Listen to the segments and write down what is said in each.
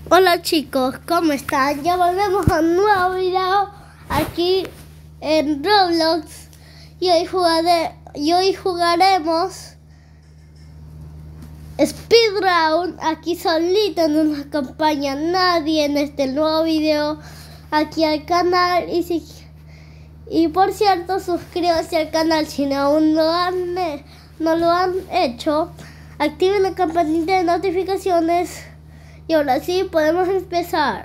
Hola chicos, ¿cómo están? Ya volvemos a un nuevo video aquí en Roblox y hoy jugaremos Speedrun aquí solito, no nos acompaña nadie en este nuevo video aquí al canal y por cierto suscríbanse al canal si aún no lo han hecho, activen la campanita de notificaciones. Y ahora sí, podemos empezar.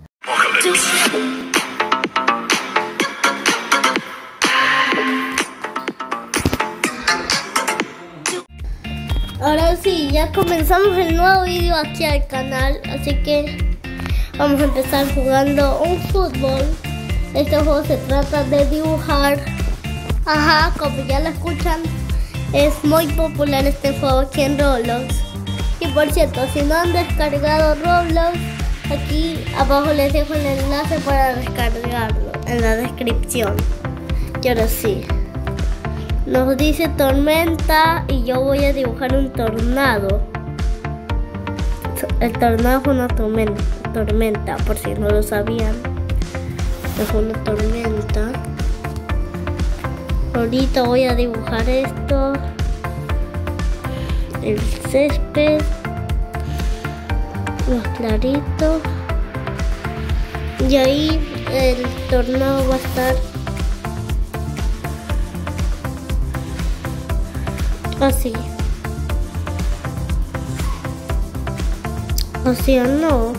Ahora sí, ya comenzamos el nuevo video aquí al canal. Así que vamos a empezar jugando un fútbol. Este juego se trata de dibujar. Ajá, como ya lo escuchan, es muy popular este juego aquí en Roblox. Y por cierto, si no han descargado Roblox, aquí abajo les dejo el enlace para descargarlo en la descripción. Y ahora sí, nos dice tormenta y yo voy a dibujar un tornado. El tornado es una tormenta, por si no lo sabían. Es una tormenta. Ahorita voy a dibujar esto. El césped, los claritos, y ahí el tornado va a estar así. O sea, no.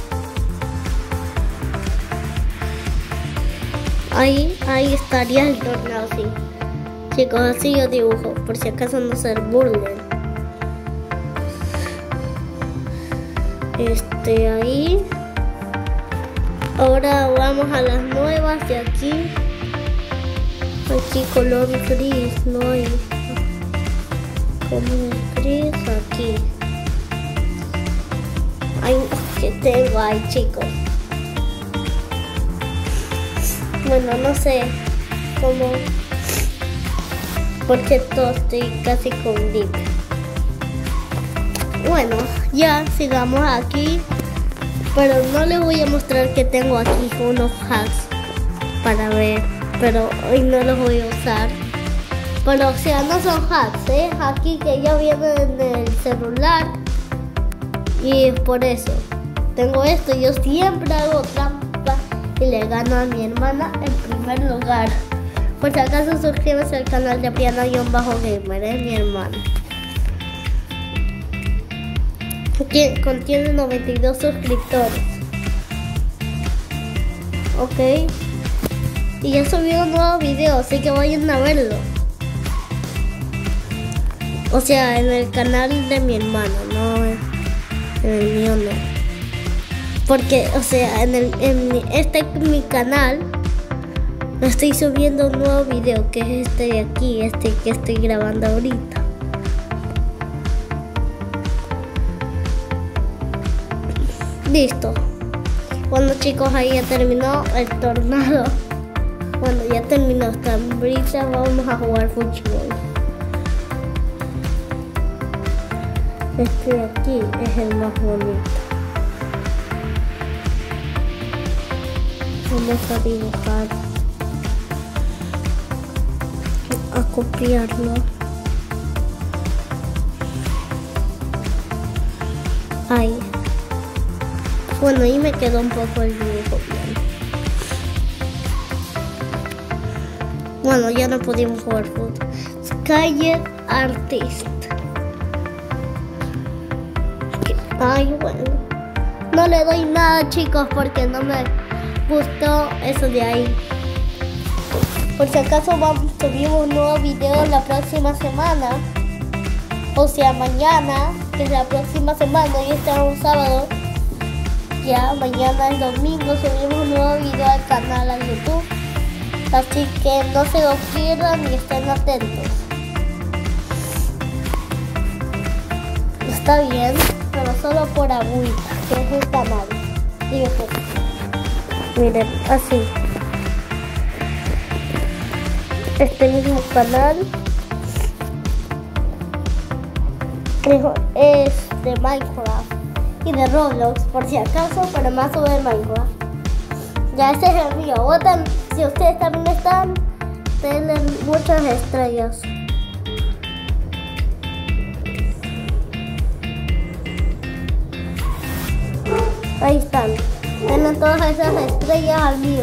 Ahí estaría el tornado, sí. Chicos, así yo dibujo, por si acaso no se burlen. Ahí. Ahora vamos a las nuevas de aquí. Aquí color gris, no hay. Color gris aquí. Ay, que tengo ahí, chicos. Bueno, no sé cómo. Porque todo estoy casi con dip. Bueno, ya sigamos aquí, pero no les voy a mostrar que tengo aquí unos hacks para ver, pero hoy no los voy a usar. Pero o sea, no son hacks, aquí que ya vienen en el celular y por eso tengo esto. Yo siempre hago trampa y le gano a mi hermana en primer lugar. Por si acaso suscríbete al canal de Priana_Gamer, mi hermana. Contiene 92 suscriptores. Ok. Y ya subí un nuevo video, así que vayan a verlo. O sea, en el canal de mi hermano, no en el mío no. Porque, o sea, en mi canal estoy subiendo un nuevo video, que es este de aquí, que estoy grabando ahorita. Listo. Bueno chicos, ahí ya terminó el tornado. Bueno, ya terminó esta brisa. Vamos a jugar fútbol. Este de aquí es el más bonito. Vamos a dibujar. A copiarlo. Ahí. Bueno, ahí me quedó un poco el dibujo bien. Bueno, ya no pudimos jugar fútbol. Sky Artist. Ay, bueno. No le doy nada, chicos, porque no me gustó eso de ahí. Por si acaso subimos un nuevo video la próxima semana. O sea, mañana, que es la próxima semana, y este es un sábado. Ya mañana es domingo, subimos un nuevo video al canal a YouTube. Así que no se lo pierdan y estén atentos. Está bien, pero solo por agüita, que es el canal. Miren, así. Este mismo canal es de Minecraft. y de Roblox, por si acaso, pero más sobre Minecraft. Ya ese es el mío. Voten, si ustedes también están, denle muchas estrellas. Ahí están. Denle todas esas estrellas al mío.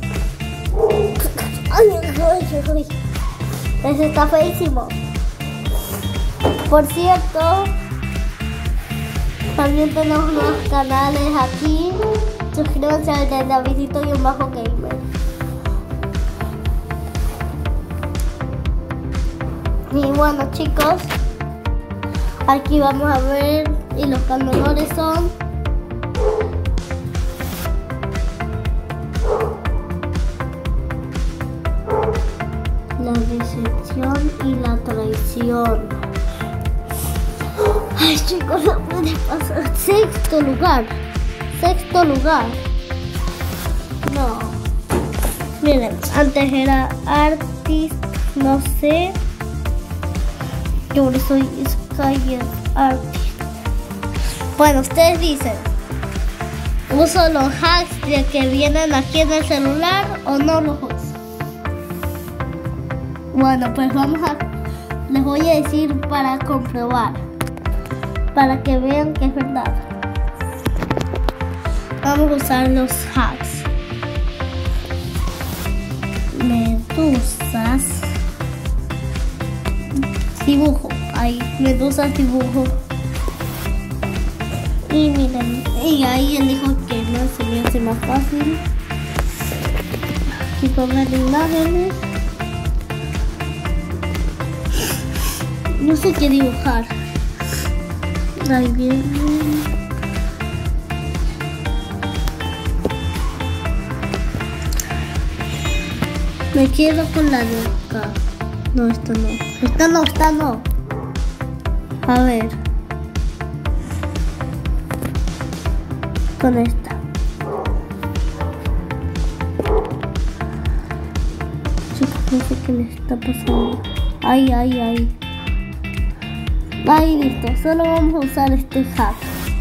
Ay, ay, ay, ay. Ese está feísimo. Por cierto, también tenemos unos canales aquí. Suscríbanse al de Davidito y un bajo gamer. Y bueno, chicos, aquí vamos a ver, y los ganadores son la decepción y la traición. Ay, chicos, no puede pasar. Sexto lugar. No. Miren, antes era Artist, no sé. Yo ahora soy Sky Artist. Bueno, ustedes dicen, ¿uso los hacks de que vienen aquí en el celular o no los uso? Bueno, pues les voy a decir para comprobar, para que vean que es verdad. Vamos a usar los hacks. Medusas. Dibujo. Ahí, medusas dibujo. Y miren, y ahí elijo que no se me hace más fácil. Y poner imágenes. No sé qué dibujar. Ahí viene. Me quedo con la de acá. No, esta no. Esta no. A ver. Con esta. Chicos, no sé qué les está pasando. Ahí. Ahí listo. Solo vamos a usar este hack.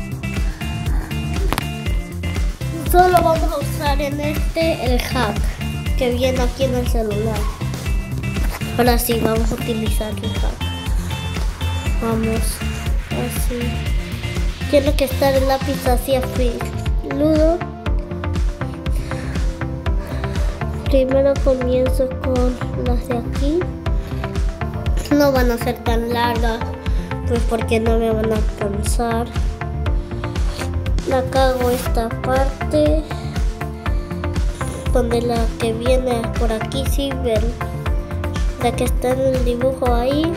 Solo vamos a usar en el hack que viene aquí en el celular. Ahora sí, vamos a utilizar el hack. Vamos, así. Tiene que estar el lápiz así afiludo. Primero comienzo con las de aquí. No van a ser tan largas, pues porque no me van a alcanzar. Acá hago esta parte, donde la que viene por aquí, si ven, la que está en el dibujo ahí.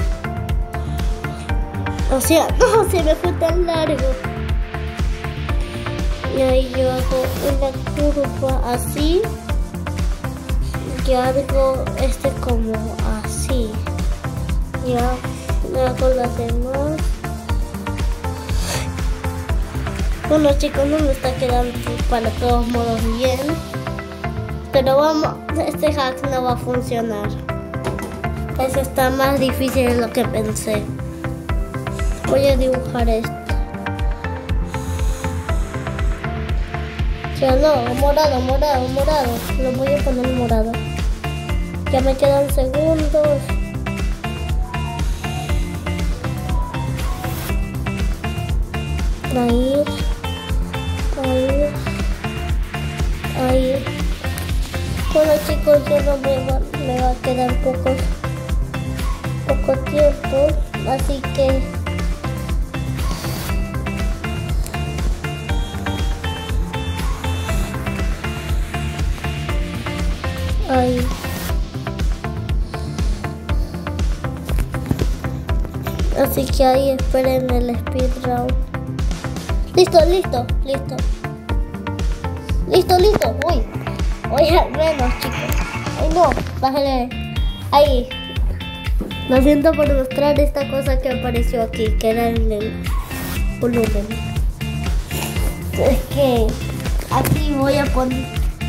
O sea, no, se me fue tan largo. Y ahí yo hago una curva así. Y hago como así. Ya hago las demás. Bueno, chicos, no me está quedando para todos modos bien. Pero vamos, este hack no va a funcionar. Eso está más difícil de lo que pensé. Voy a dibujar esto. Ya no, morado. Lo voy a poner morado. Ya me quedan segundos. Ahí. Bueno, chicos, ya no me va a quedar poco tiempo, así que ahí. Así que ahí esperen el speed round. Listo. Uy, al menos, chicos. Ay, no, bájale. Ahí. Lo siento por mostrar esta cosa que apareció aquí, que era el volumen. Es que aquí voy a poner,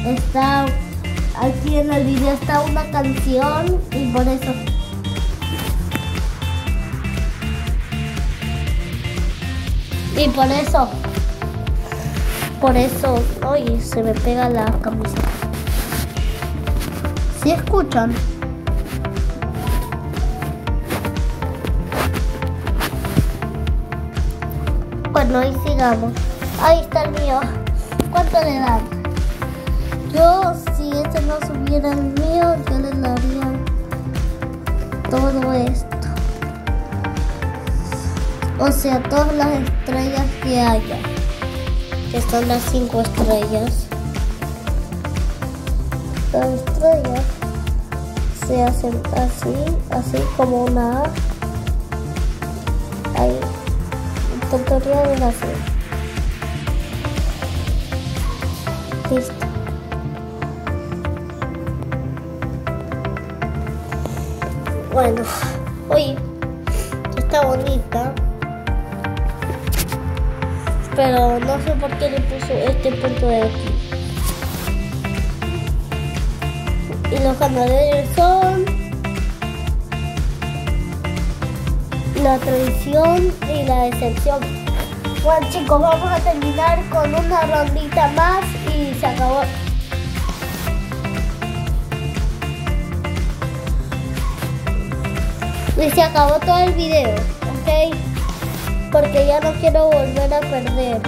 aquí en el video está una canción y por eso. Por eso, oye, se me pega la camiseta. ¿Sí escuchan? Bueno, ahí sigamos. Ahí está el mío. ¿Cuánto le dan? Yo, si este no subiera el mío, yo le daría todo esto. O sea, todas las estrellas que haya. Que son las 5 estrellas. Las estrellas se hacen así como una A. Ahí. El tutorial es así. Listo. Bueno, oye, está bonita. Pero no sé por qué le puso este punto de aquí. Y los canales son la tradición y la excepción. Bueno chicos, vamos a terminar con una rondita más y se acabó. Y se acabó todo el video, ¿ok? Porque ya no quiero volver a perder.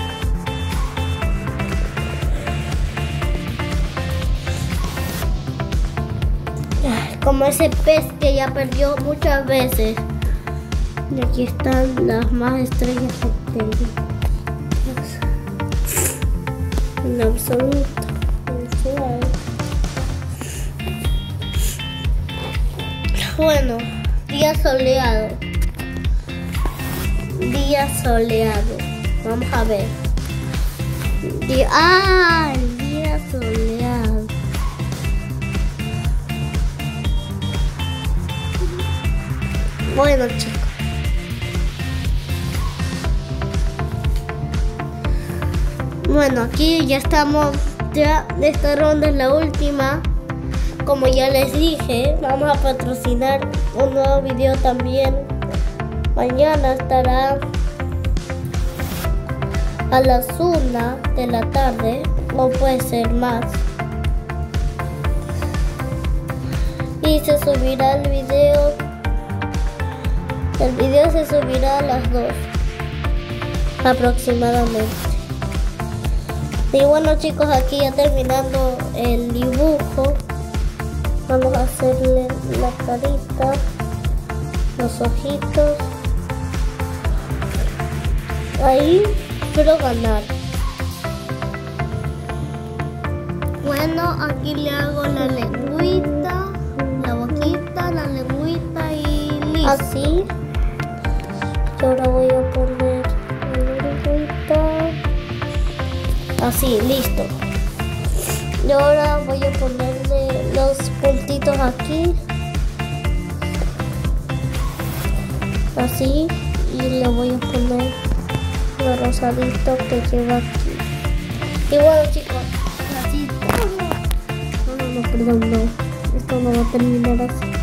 Como ese pez que ya perdió muchas veces. Y aquí están las más estrellas que tengo. En absoluto. Bueno, día soleado. Día soleado. Vamos a ver. El día soleado. Bueno, chicos. Bueno, aquí ya estamos. Ya esta ronda es la última. Como ya les dije, vamos a patrocinar un nuevo video también. Mañana estará a las 1 de la tarde, o puede ser más. Y se subirá el video. El video se subirá a las 2 aproximadamente. Y bueno chicos, aquí ya terminando el dibujo. Vamos a hacerle la carita, los ojitos. Ahí espero ganar. Bueno, aquí le hago la lengüita, la boquita, la lengüita y listo. Así. Y ahora voy a poner la lengüita. Así, listo. Y ahora voy a ponerle los puntitos aquí. Así. Y le voy a poner lo rosadito que lleva aquí. Y bueno chicos, así. No, perdón, no. Esto no va a terminar así.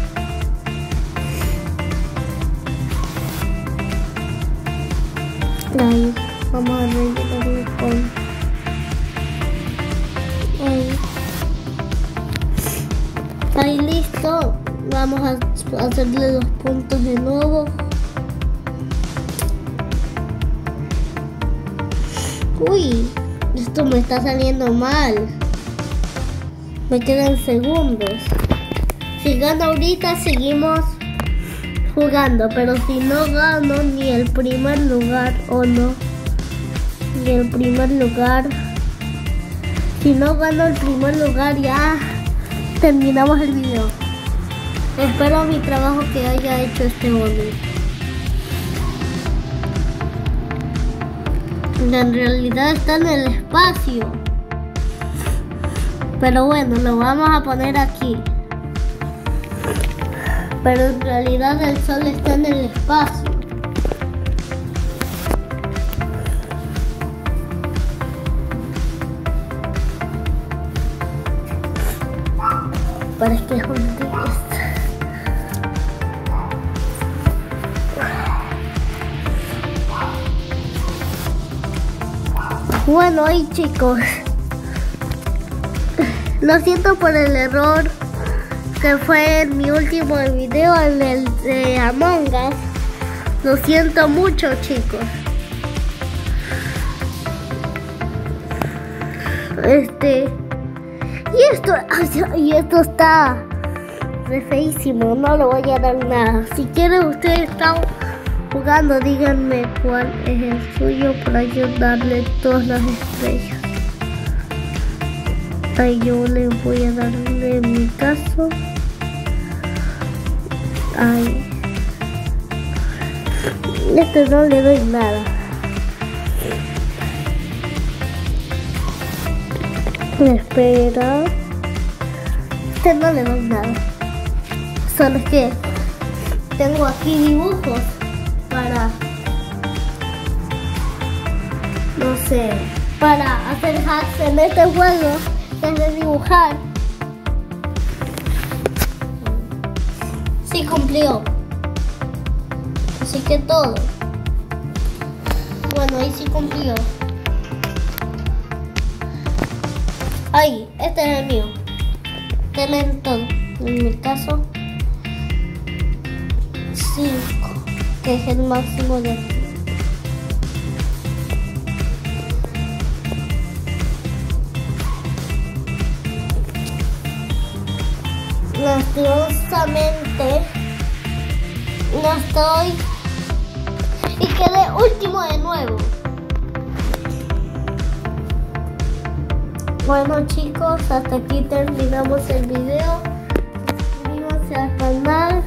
Ahí, vamos a rellenarlo con... Ahí listo. Vamos a hacerle los puntos de nuevo. Uy, esto me está saliendo mal. Me quedan segundos. Si gano ahorita seguimos jugando, pero si no gano ni el primer lugar o no, ni el primer lugar. Si no gano el primer lugar ya terminamos el video. Espero mi trabajo que haya hecho este bonito. En realidad está en el espacio. Pero bueno, lo vamos a poner aquí. Pero en realidad el sol está en el espacio. Parece que es un 10. Bueno, y chicos, lo siento por el error que fue en mi último video, en el de Among Us. Lo siento mucho, chicos. Y esto está re feísimo, no le voy a dar nada. Si quieren ustedes están jugando, díganme cuál es el suyo para yo darle todas las estrellas. Ahí yo le voy a darle en mi caso. Ay. No le doy nada. Espera. No le doy nada. Solo es que tengo aquí dibujos para, no sé, para hacer hacks en este juego, es de dibujar. Sí cumplió. Así que todo. Bueno, ahí sí cumplió. Ahí, este es el mío. Tienen todo. En mi caso, 5, que es el máximo de aquí. Lastimosamente no estoy y quedé último de nuevo. Bueno, chicos, hasta aquí terminamos el video. Suscríbanse al canal,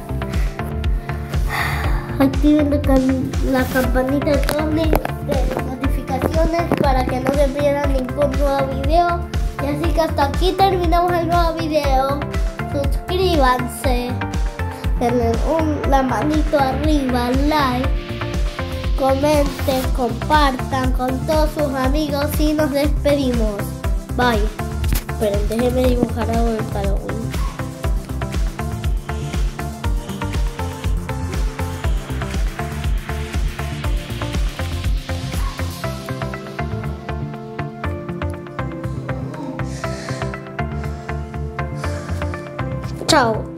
activen la campanita de notificaciones para que no se pierdan ningún nuevo video. Y así que hasta aquí terminamos el nuevo video. Suscríbanse, denle la manito arriba, like, comenten, compartan con todos sus amigos y nos despedimos. Bye. Pero déjenme dibujar ahora el Halloween. Chao.